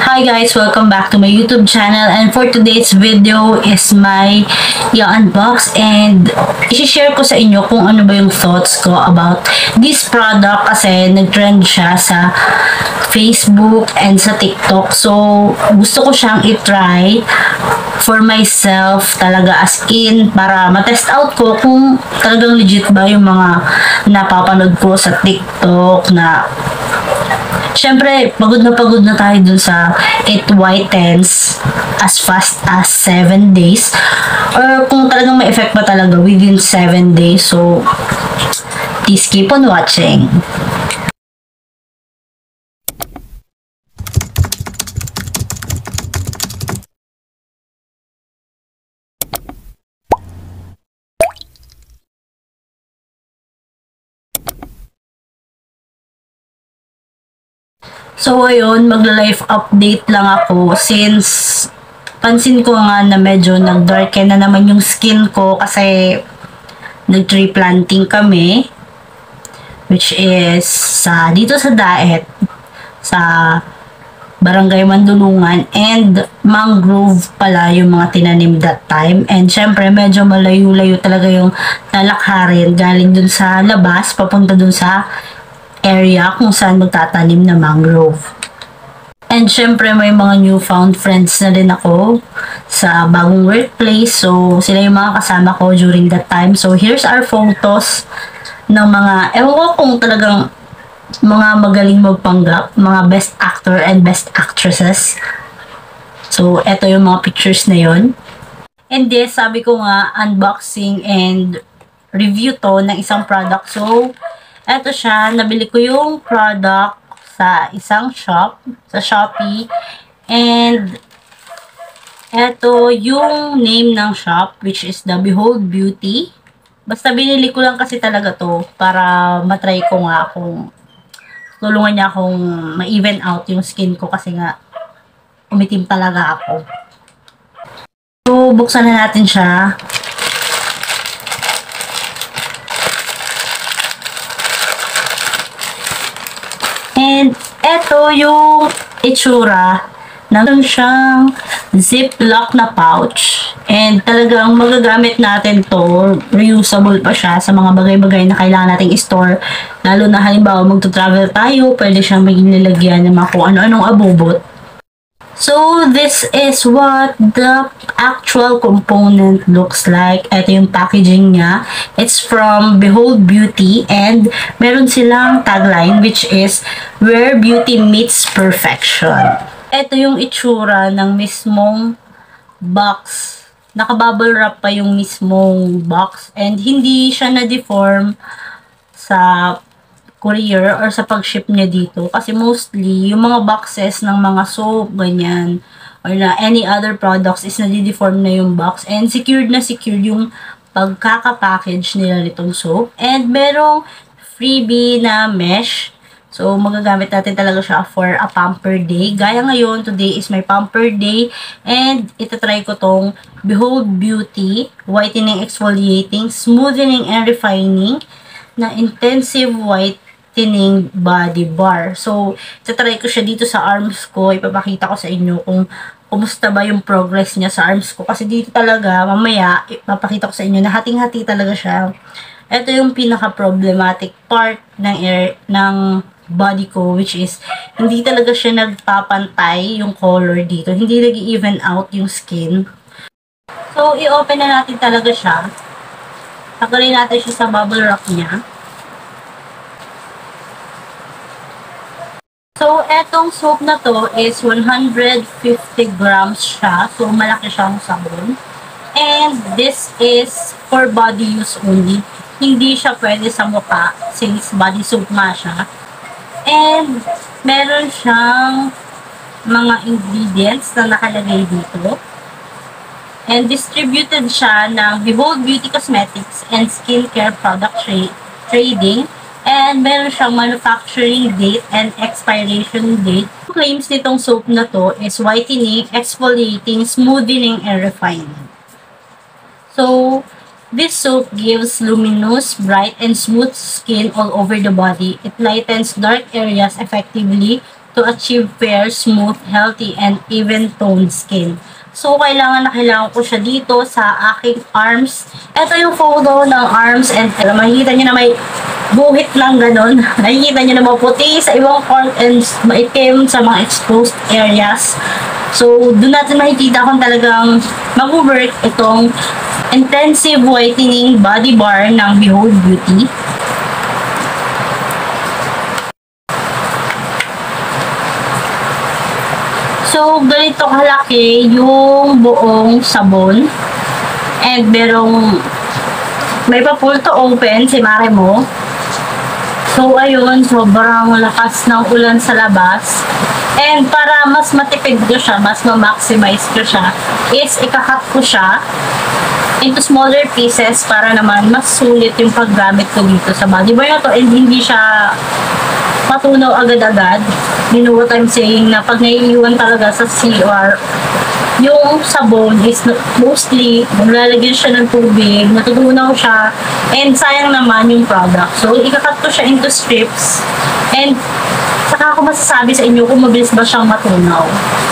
Hi guys, welcome back to my YouTube channel, and for today's video is my i-unbox and i-share ko sa inyo kung ano ba yung thoughts ko about this product kasi nag-trend siya sa Facebook and sa TikTok. So, gusto ko siyang i-try for myself talaga, as in para matest out ko kung talagang legit ba yung mga napapanood ko sa TikTok na syempre, pagod na tayo dun sa 8 whitens as fast as 7 days. Or kung talagang may effect pa talaga within 7 days. So, please keep on watching. So, ayun, magla-life update lang ako since pansin ko nga na medyo nag-darken na naman yung skin ko kasi nag-tree planting kami, which is dito sa Daet, sa Barangay Mandulungan, and mangrove pala yung mga tinanim that time. And syempre, medyo malayo-layo talaga yung lalakharin galing dun sa labas, papunta dun sa area kung saan magtatanim na mangrove. And syempre may mga newfound friends na rin ako sa bagong workplace. So sila yung mga kasama ko during that time. So here's our photos ng mga, ewan ko kung talagang mga magaling magpanggap, mga best actor and best actresses. So eto yung mga pictures na yon. And this, sabi ko nga, unboxing and review to ng isang product. So eto siya, nabili ko yung product sa isang shop, sa Shopee. And eto yung name ng shop, which is the Behold Beauty. Basta binili ko lang kasi talaga to para matry ko nga kung tulungan niya akong ma-even out yung skin ko kasi nga umitim talaga ako. So, buksan na natin siya. And eto yung itsura. Nandun siyang ziplock na pouch. And talagang magagamit natin to. Reusable pa siya sa mga bagay-bagay na kailangan nating store. Lalo na halimbawa magto-travel tayo, pwede siyang maging nilagyan ng mga kung ano-anong abubot. So, this is what the actual component looks like. Ito yung packaging niya. It's from Behold Beauty and meron silang tagline which is where beauty meets perfection. Ito yung itsura ng mismong box. Naka-bubble wrap pa yung mismong box and hindi siya na-deform sa courier or sa pag-ship niya dito. Kasi mostly, yung mga boxes ng mga soap, ganyan, or na any other products is nadi-deform na yung box. And secured na secured yung pagkaka-package nila nitong soap. And merong freebie na mesh. So, magagamit natin talaga siya for a pamper day. Gaya ngayon, today is my pamper day. And itatry ko tong Behold Beauty Whitening Exfoliating, Smoothening and Refining na Intensive Whitening Body Bar. So, itatry ko siya dito sa arms ko. Ipapakita ko sa inyo kung kumusta ba yung progress niya sa arms ko. Kasi dito talaga, mamaya, ipapakita ko sa inyo na hating-hati talaga siya. Ito yung pinaka-problematic part ng body ko, which is hindi talaga siya nagpapantay yung color dito. Hindi nag-even out yung skin. So, i-open na natin talaga siya. Tagalin natin siya sa bubble wrap niya. So, etong soap na to is 150 grams siya. So, malaki siyang sabon. And this is for body use only. Hindi siya pwede sa mukha since body soap nga siya. And meron siyang mga ingredients na nakalagay dito. And distributed siya ng Behold Beauty Cosmetics and Skincare Product Trading. And meron siyang manufacturing date and expiration date. Claims nitong soap na to is whitening, exfoliating, smoothing, and refining. So, this soap gives luminous, bright, and smooth skin all over the body. It lightens dark areas effectively to achieve fair, smooth, healthy, and even-toned skin. So, kailangan ko siya dito sa aking arms. Ito yung photo ng arms and makikita nyo na may buhit lang ganon. Nakikita nyo na maputi sa ibang part and maitim sa mga exposed areas. So, doon natin makikita kung talagang mag-work itong intensive whitening body bar ng Behold Beauty. So, ganito kalaki yung buong sabon. And may pa-pull to open si Mare mo. So, ayun, sobrang lakas ng ulan sa labas. And para mas matipid ko siya, mas ma-maximize ko siya, is ikakat ko siya into smaller pieces para naman mas sulit yung paggamit ko dito sa body bar na to and hindi siya matunaw agad-agad. You know what I'm saying, na pag naiiwan talaga sa CR, yung sabon is mostly, maglalagyan siya ng tubig, natutunaw siya, and sayang naman yung product. So, ikakat ko siya into strips, and saka ako masasabi sa inyo kung mabilis ba siyang matunaw.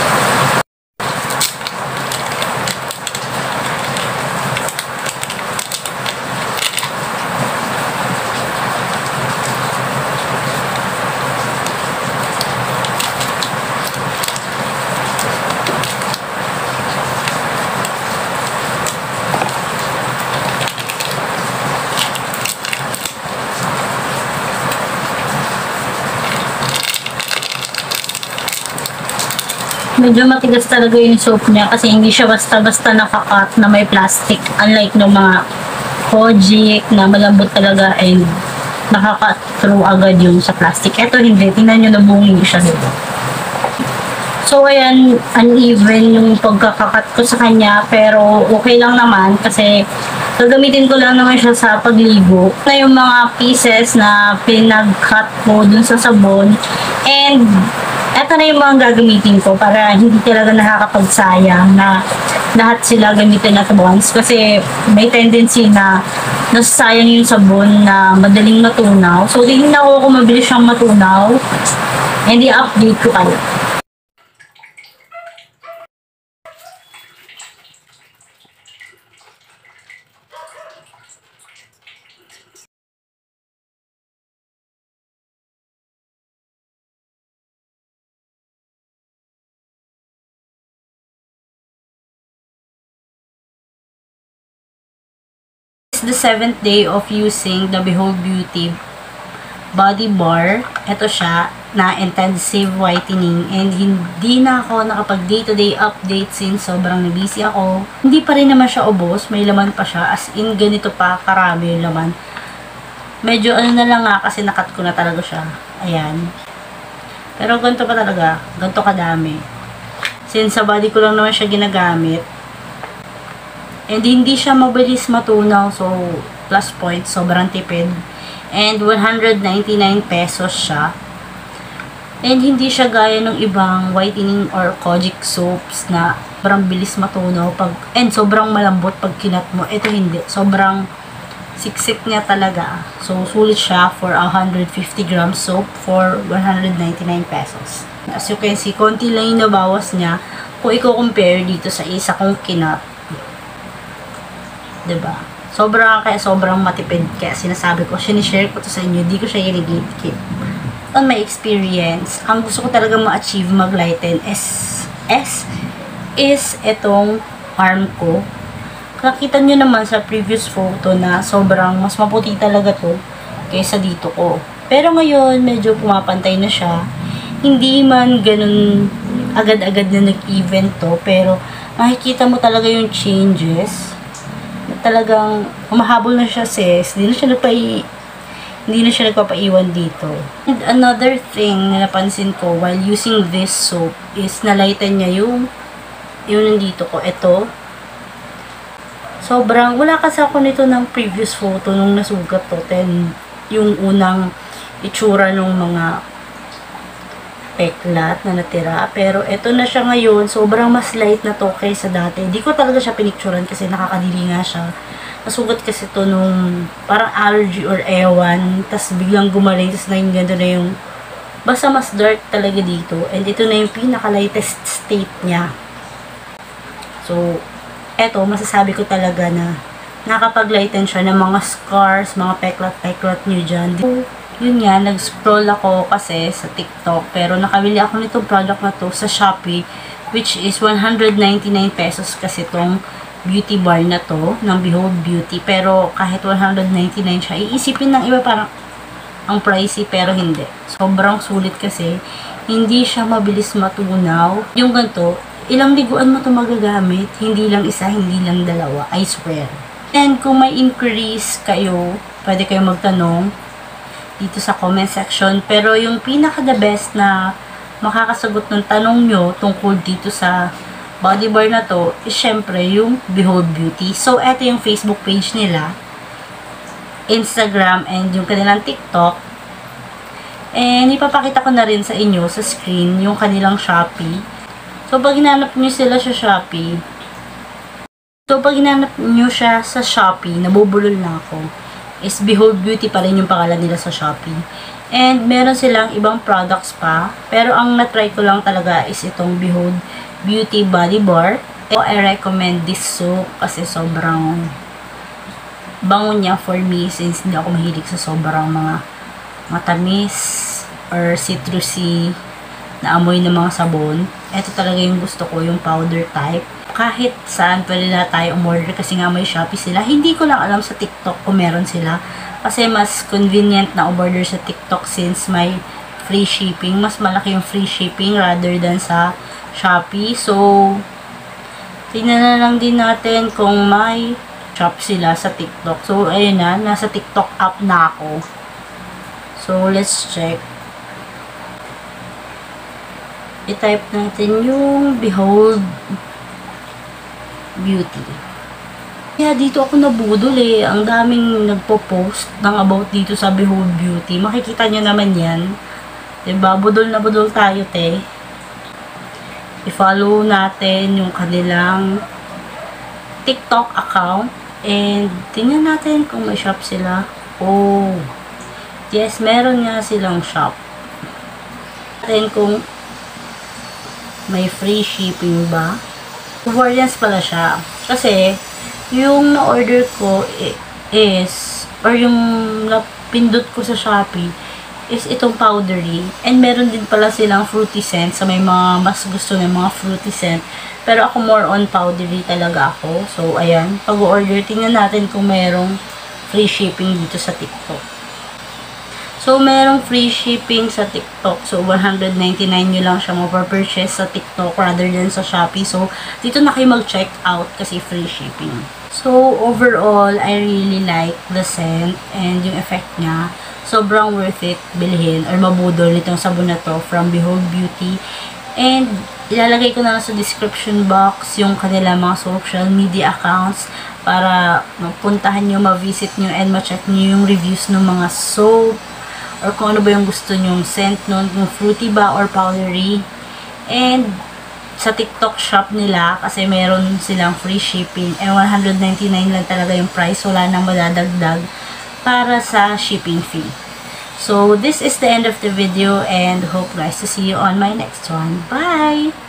Medyo matigas talaga yung soap niya kasi hindi siya basta-basta nakakat na may plastic. Unlike ng mga Kojic na malambot talaga and nakakat through agad yung sa plastic. Ito hindi. Tingnan nyo na bungi siya dito. So, ayan, uneven yung pagkakakat ko sa kanya pero okay lang naman kasi gagamitin ko lang naman siya sa pagligo. Na yung mga pieces na pinag-cut ko dun sa sabon and eto na yung mga gagamitin ko para hindi talaga nakakapagsayang na lahat sila gamitin at once kasi may tendency na nasasayang yung sabon na madaling matunaw. So, tingnan ako kung mabilis siyang matunaw and i-update ko kayo. The 7th day of using the Behold Beauty body bar. Ito siya na intensive whitening and hindi na ako nakapag day-to-day update since sobrang busy ako. Hindi pa rin naman siya ubos, may laman pa siya as in ganito pa karami yung laman. Medyo ano na lang nga kasi nakat ko na talaga siya. Ayan. Pero ganito pa talaga, ganito kadami. Since sa body ko lang naman siya ginagamit. And hindi siya mabilis matunaw. So, plus point. Sobrang tipid. And 199 pesos siya. And hindi siya gaya ng ibang whitening or Kojic soaps na sobrang bilis matunaw. And sobrang malambot pag kinat mo. Ito hindi. Sobrang siksik niya talaga. So, sulit siya for 150 grams soap for 199 pesos. As you can see, konti lang yung nabawas niya kung i-compare dito sa isa kong kinat. Diba? Sobrang matipid. Kaya sinasabi ko, sinishare ko to sa inyo. Hindi ko siya i-gatekeep. On my experience, ang gusto ko talaga ma-achieve mag-lighten is itong arm ko. Nakita nyo naman sa previous photo na sobrang mas maputi talaga to kaysa dito ko. Pero ngayon, medyo pumapantay na siya. Hindi man ganun agad-agad na nag-event to, pero makikita mo talaga yung changes. Talagang humahabol na siya sis, hindi na siya nagpapaiwan dito. And another thing na napansin ko while using this soap is nalighten niya yung nandito ko. Ito. Sobrang, wala kasi ako nito ng previous photo nung nasugat to. Then, yung unang itsura ng mga peklat na natira. Pero ito na siya ngayon. Sobrang mas light na to kaysa dati. Hindi ko talaga siya pinicturan kasi nakakadiri nga siya. Nasugat kasi to nung parang allergy or ewan. Tapos biglang gumaling. Tapos naging ganda na yung Basta mas dark talaga dito. And ito na yung pinaka-lightest state niya. So, eto, masasabi ko talaga na nakapag-lighten siya ng mga scars, mga peklat-peklat nyo dyan. Yun nga, nag-scroll ako kasi sa TikTok. Pero nakabili ako nitong product na to sa Shopee, which is 199 pesos kasi tong beauty bar na to, ng Behold Beauty. Pero kahit 199 siya, iisipin ng iba parang ang pricey, pero hindi. Sobrang sulit kasi, hindi siya mabilis matunaw. Yung ganito, ilang liguan mo ito magagamit, hindi lang isa, hindi lang dalawa, I swear. And kung may inquiries kayo, pwede kayo magtanong dito sa comment section. Pero yung pinaka the best na makakasagot ng tanong nyo tungkol dito sa body bar na to, is syempre yung Behold Beauty. So, eto yung Facebook page nila, Instagram, and yung kanilang TikTok. And ipapakita ko na rin sa inyo sa screen yung kanilang Shopee. So, pag hinanap nyo sila sa Shopee, nabubulol na ako. Is Behold Beauty pa rin yung pangalan nila sa Shopee. And meron silang ibang products pa. Pero ang na-try ko lang talaga is itong Behold Beauty Body Bar. So, I recommend this soap kasi sobrang bango niya for me, since hindi ako mahilig sa sobrang mga matamis or citrusy na amoy ng mga sabon. Ito talaga yung gusto ko, yung powder type. Kahit saan pwede na tayo umorder kasi nga may Shopee sila. Hindi ko lang alam sa TikTok kung meron sila. Kasi mas convenient na umorder sa TikTok since may free shipping. Mas malaki yung free shipping rather than sa Shopee. So, tingnan na lang din natin kung may shop sila sa TikTok. So, ayun na. Nasa TikTok app na ako. So, let's check. I-type natin yung Behold Beauty. Kaya dito ako nabudol eh. Ang daming nagpo-post ng about dito sa Behold Beauty. Makikita nyo naman yan. Diba? Budol na budol tayo, te. I-follow natin yung kanilang TikTok account. And, tingnan natin kung may shop sila. Oh, yes, meron nga silang shop. Tingnan kung may free shipping ba. Variants pala siya. Kasi, yung na-order ko is, or yung napindot ko sa Shopee, is itong powdery. And meron din pala silang fruity scent. So, may mga mas gusto ng mga fruity scent. Pero ako more on powdery talaga ako. So, ayan. Pag-order, tingnan natin kung merong free shipping dito sa TikTok. So, merong free shipping sa TikTok. So, 199 nyo lang siya mag-purchase sa TikTok rather than sa Shopee. So, dito na kayo mag-check out kasi free shipping. So, overall, I really like the scent and yung effect niya. Sobrang worth it bilhin or mabudol nitong sabon na to from Behold Beauty. And, ilalagay ko na sa description box yung kanila mga social media accounts para mapuntahan nyo, ma-visit nyo, and ma-check nyo yung reviews ng mga soap or kung ano ba yung gusto nyong scent nun, yung fruity ba or powdery. And, sa TikTok shop nila, kasi meron silang free shipping, and 199 lang talaga yung price, wala nang madadagdag para sa shipping fee. So, this is the end of the video and hope guys to see you on my next one. Bye!